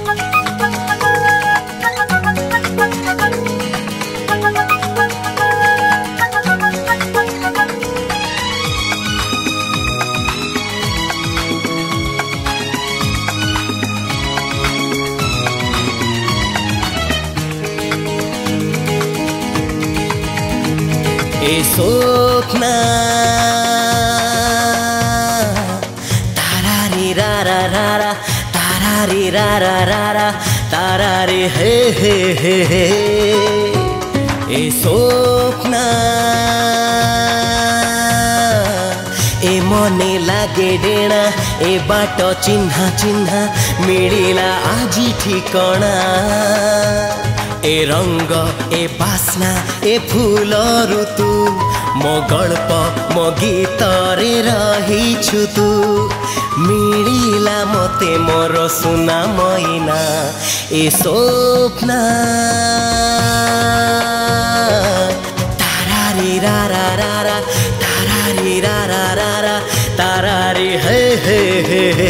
ए स्वप्न तारारी रा रा रा रा तारारी रा रा रा रा तारारी हे हे हे हे ए स्वप्न ए मने लागे डेणा ए बाट चिन्हा चिन्हा मिलिला आजी ठिकणा ए रंग ए बास्ना ए फूल ऋतु मो गल्प मो गीत रे रहिछु तू मिलिला मते मोर सुना मैना ए स्वप्न तारारी रा रा रा रा तारारी रा रा रा रा तारारी हे हे हे हे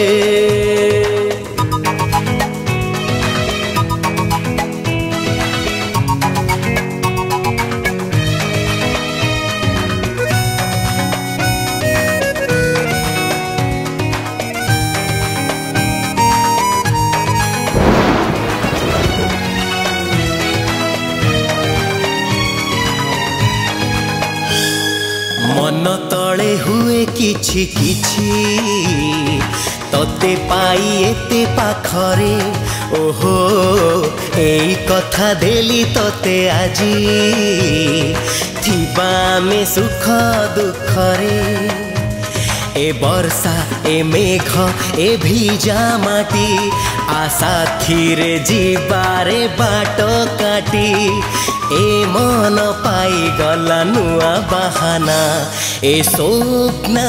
मन तले हुए किछि किछि तते पाई एते पाखरे ओहो एई कथा देली तते आजी थिबा में सुख दुखरे ए वर्षा ए मेघ ए भिजा माटी आशा थिरे जीवारे बाटो काटी ए मन पाई गला नुआ बहाना ए स्वप्न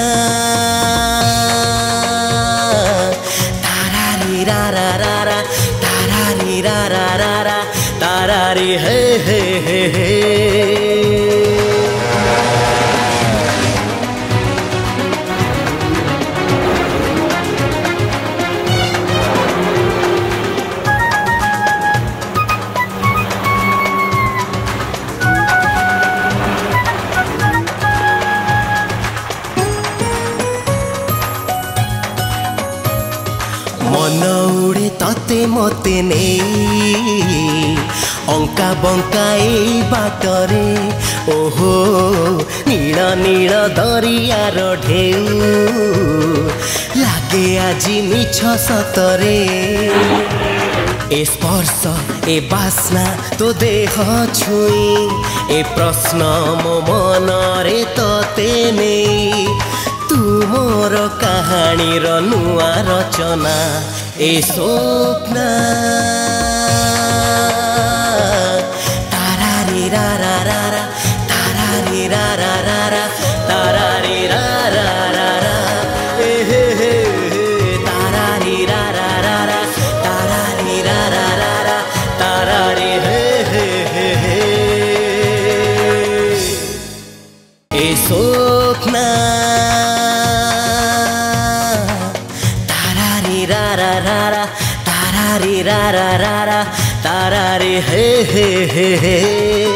तारारी रा रा रा रा तारारी रा रा रा रा तारारी हे हे हे हे मन उड़े तते मते नहीं अंका बंका ए बाटरे ओहो नील नील दरियार ढेउ लागे आजी मिछ सतरे ए स्पर्श ए बास्ना तो देह छुई ए प्रश्न मो मन रे तते नहीं तुमोर कहानी रो नुआ रचना ए स्वप्न तारारी रा रा रा रा तारारी रा रा रा रा तारारी रा रा रा रा ए हे हे तारारी रा रा रा रा तारारी रा रा रा रा तारारी हे हे हे हे ए स्वप्न रा रा रा रा तारारी रा रा रा रा तारारी हे हे हे हे